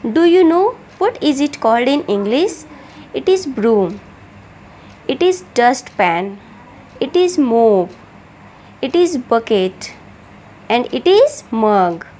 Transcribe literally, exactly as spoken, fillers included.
Do you know what is it called in English? It is broom. It is dustpan. It is mop. It is bucket. And it is mug.